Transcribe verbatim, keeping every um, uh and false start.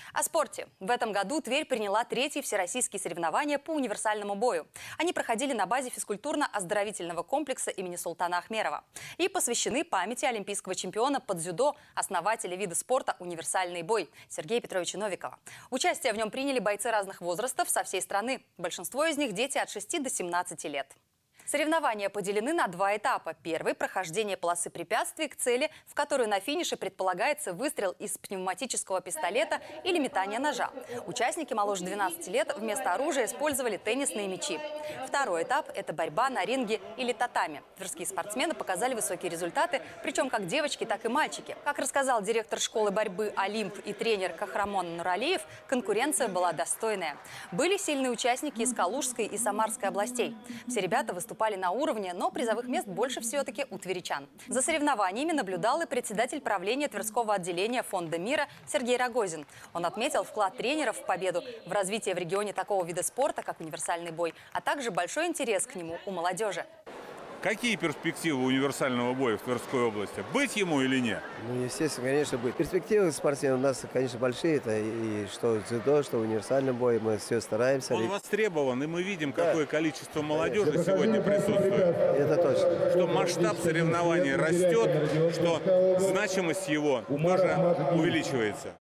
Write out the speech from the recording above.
О спорте. В этом году Тверь приняла третьи всероссийские соревнования по универсальному бою. Они проходили на базе физкультурно-оздоровительного комплекса имени Султана Ахмерова и посвящены памяти олимпийского чемпиона по дзюдо, основателя вида спорта «Универсальный бой» Сергея Петровича Новикова. Участие в нем приняли бойцы разных возрастов со всей страны. Большинство из них – дети от шести до семнадцати лет. Соревнования поделены на два этапа. Первый – прохождение полосы препятствий к цели, в которую на финише предполагается выстрел из пневматического пистолета или метание ножа. Участники моложе двенадцати лет вместо оружия использовали теннисные мячи. Второй этап – это борьба на ринге или татами. Тверские спортсмены показали высокие результаты, причем как девочки, так и мальчики. Как рассказал директор школы борьбы «Олимп» и тренер Кахрамон Нуралиев, конкуренция была достойная. Были сильные участники из Калужской и Самарской областей. Все ребята выступали на уровне, но призовых мест больше все-таки у тверичан. За соревнованиями наблюдал и председатель правления Тверского отделения Фонда мира Сергей Рогозин. Он отметил вклад тренеров в победу, в развитие в регионе такого вида спорта, как универсальный бой, а также большой интерес к нему у молодежи. Какие перспективы универсального боя в Тверской области? Быть ему или нет? Ну, естественно, конечно, быть. Перспективы спортсменов у нас, конечно, большие. Это и что дзюдо, что универсальный бой. Мы все стараемся. Он востребован, и мы видим, да, какое количество молодежи конечно сегодня присутствует. Это точно. Что масштаб соревнований растет, что значимость его тоже увеличивается.